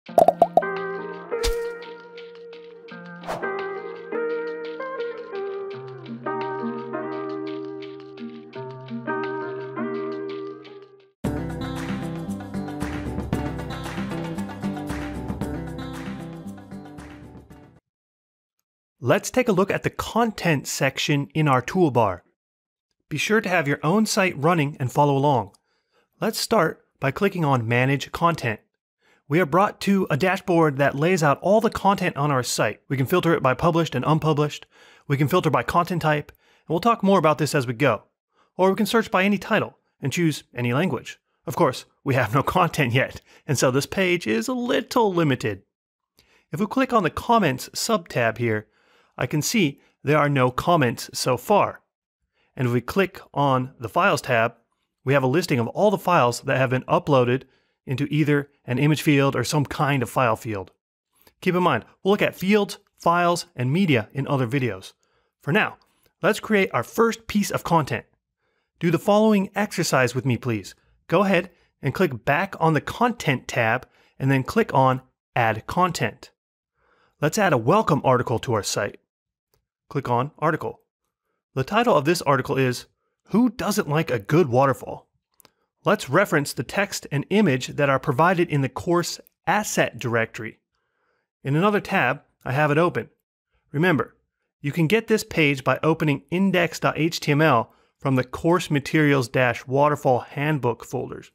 Let's take a look at the content section in our toolbar. Be sure to have your own site running and follow along. Let's start by clicking on Manage Content. We are brought to a dashboard that lays out all the content on our site. We can filter it by published and unpublished. We can filter by content type, and we'll talk more about this as we go. Or we can search by any title and choose any language. Of course, we have no content yet, and so this page is a little limited. If we click on the Comments sub-tab here, I can see there are no comments so far. And if we click on the Files tab, we have a listing of all the files that have been uploaded into either an image field or some kind of file field. Keep in mind, we'll look at fields, files, and media in other videos. For now, let's create our first piece of content. Do the following exercise with me, please. Go ahead and click back on the Content tab and then click on Add Content. Let's add a welcome article to our site. Click on Article. The title of this article is, Who Doesn't Like a Good Waterfall? Let's reference the text and image that are provided in the course asset directory. In another tab, I have it open. Remember, you can get this page by opening index.html from the course materials-waterfall handbook folders.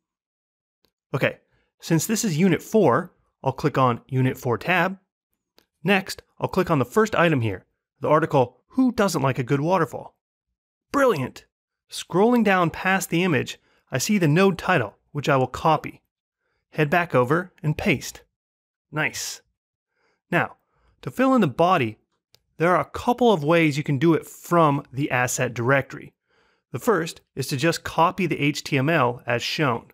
Okay, since this is Unit 4, I'll click on Unit 4 tab. Next, I'll click on the first item here, the article, Who Doesn't Like a Good Waterfall? Brilliant! Scrolling down past the image, I see the node title, which I will copy. Head back over and paste. Nice. Now, to fill in the body, there are a couple of ways you can do it from the asset directory. The first is to just copy the HTML as shown.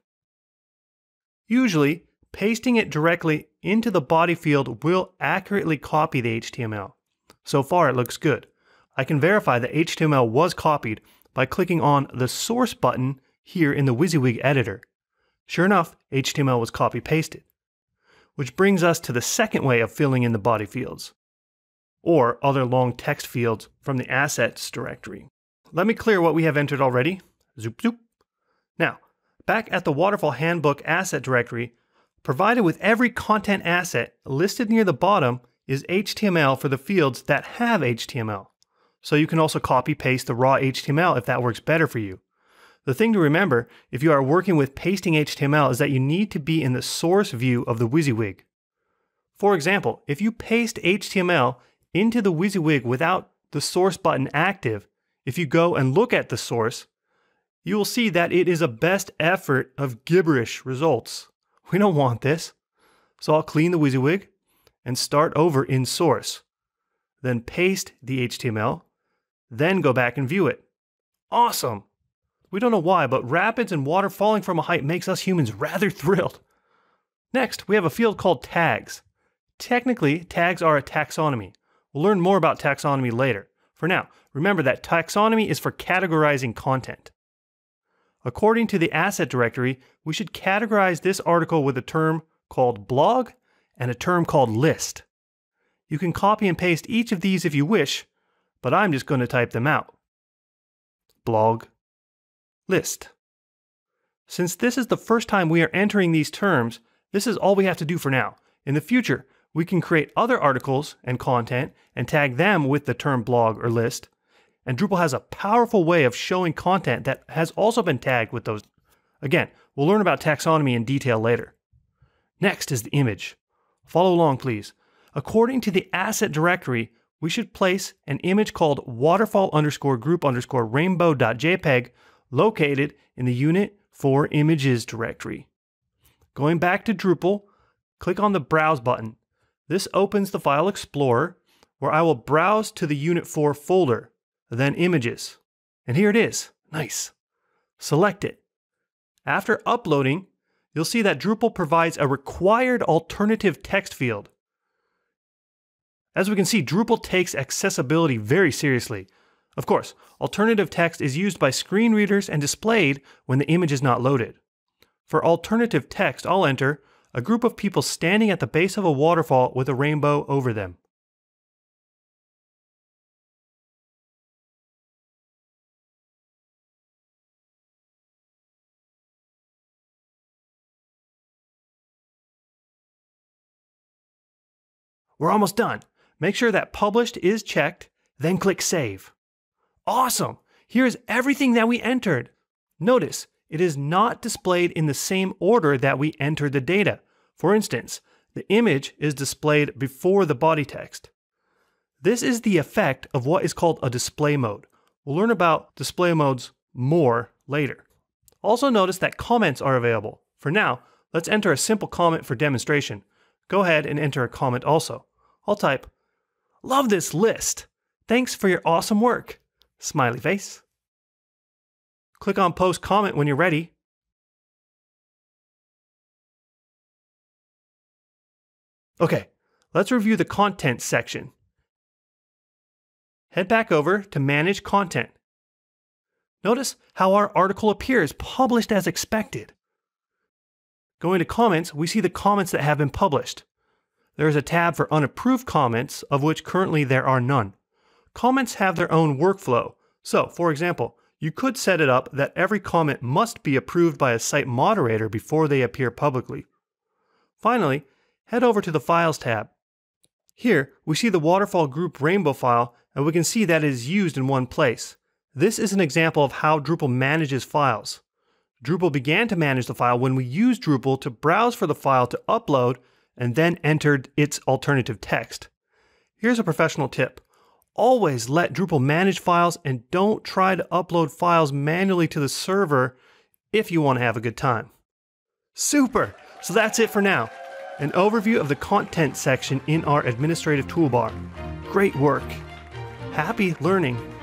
Usually, pasting it directly into the body field will accurately copy the HTML. So far, it looks good. I can verify that HTML was copied by clicking on the source button here in the WYSIWYG editor. Sure enough, HTML was copy-pasted. Which brings us to the second way of filling in the body fields, or other long text fields from the assets directory. Let me clear what we have entered already. Zoop, zoop. Now, back at the Waterfall Handbook asset directory, provided with every content asset listed near the bottom is HTML for the fields that have HTML. So you can also copy-paste the raw HTML if that works better for you. The thing to remember if you are working with pasting HTML is that you need to be in the source view of the WYSIWYG. For example, if you paste HTML into the WYSIWYG without the source button active, if you go and look at the source, you will see that it is a best effort of gibberish results. We don't want this. So I'll clean the WYSIWYG and start over in source. Then paste the HTML, then go back and view it. Awesome! We don't know why, but rapids and water falling from a height makes us humans rather thrilled. Next, we have a field called tags. Technically, tags are a taxonomy. We'll learn more about taxonomy later. For now, remember that taxonomy is for categorizing content. According to the asset directory, we should categorize this article with a term called blog and a term called list. You can copy and paste each of these if you wish, but I'm just going to type them out. Blog, list. Since this is the first time we are entering these terms, this is all we have to do for now. In the future, we can create other articles and content and tag them with the term blog or list. And Drupal has a powerful way of showing content that has also been tagged with those. Again, we'll learn about taxonomy in detail later. Next is the image. Follow along, please. According to the asset directory, we should place an image called waterfall_group_rainbow.jpg located in the Unit 4 Images directory. Going back to Drupal, click on the Browse button. This opens the File Explorer, where I will browse to the Unit 4 folder, then Images. And here it is. Nice. Select it. After uploading, you'll see that Drupal provides a required alternative text field. As we can see, Drupal takes accessibility very seriously. Of course, alternative text is used by screen readers and displayed when the image is not loaded. For alternative text, I'll enter a group of people standing at the base of a waterfall with a rainbow over them. We're almost done. Make sure that published is checked, then click save. Awesome! Here's everything that we entered. Notice, it is not displayed in the same order that we entered the data. For instance, the image is displayed before the body text. This is the effect of what is called a display mode. We'll learn about display modes more later. Also notice that comments are available. For now, let's enter a simple comment for demonstration. Go ahead and enter a comment also. I'll type, "Love this list. Thanks for your awesome work." Smiley face. Click on Post Comment when you're ready. Okay, let's review the Content section. Head back over to Manage Content. Notice how our article appears published as expected. Going to Comments, we see the comments that have been published. There is a tab for unapproved comments, of which currently there are none. Comments have their own workflow. So, for example, you could set it up that every comment must be approved by a site moderator before they appear publicly. Finally, head over to the Files tab. Here, we see the waterfall group rainbow file, and we can see that it is used in one place. This is an example of how Drupal manages files. Drupal began to manage the file when we used Drupal to browse for the file to upload and then entered its alternative text. Here's a professional tip. Always let Drupal manage files and don't try to upload files manually to the server if you want to have a good time. Super! So that's it for now. An overview of the content section in our administrative toolbar. Great work. Happy learning.